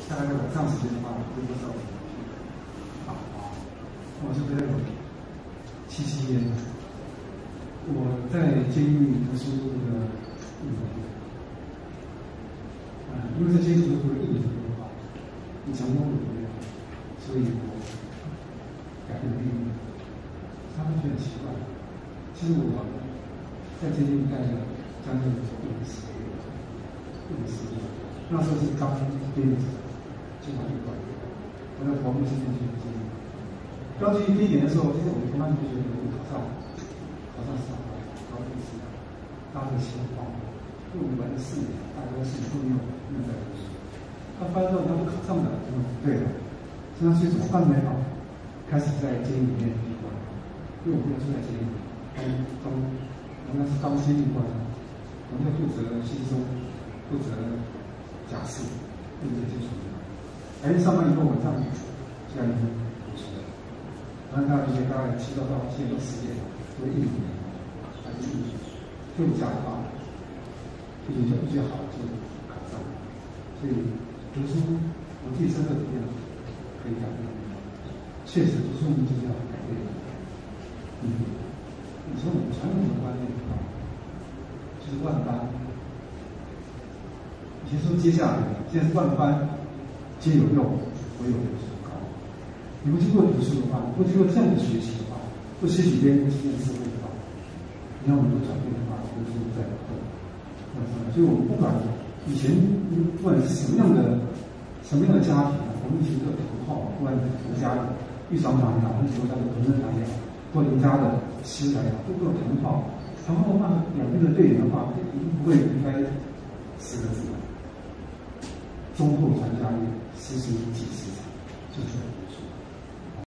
大概在晚上时间的话，就不知道我就在77年，我在监狱读书的1年，因为在监狱读了1年的话，你成功了没有？所以我改变了命运。他们觉得很奇怪，其实我在监狱待了将近50个月，50年，那时候是刚毕业，就把这个我在投入新进去的监狱。刚进去第1年的时候，其实我们同班同学有考上司法官，考律师，当了情况，因为我们玩了4年，大概4年都没有在读书。他发现到他不考上的，就对了，所以怎么办呢？开始在监狱里面闭关，因为我们要住在监狱，我们是当监狱官，我们要负责吸收，负责假释，负责这些处理。上班以后晚上就要读书了。然后大学大概7到10点，都1年，还是就假的话，就比较好就考上。所以读书，我自己深刻体验可以改变。确实，读书就是要改变。你说我们传统的观念就是万般，以前说接下来，现在是万般皆有用，唯有读书高。你不经过读书的话，不经过这样的学习的话，不吸取别人的经验智慧的话，你要我们转变的话，读书在后。所以我们不管以前不管是什么样的家庭，我们以前都有同好，不管是佛家的玉长法也好，还是佛家的同仁堂也好，或儒家的师来也好，都有同好。同好的话，两边的对联的话，一定不会离开4个字：忠厚传家业，实行己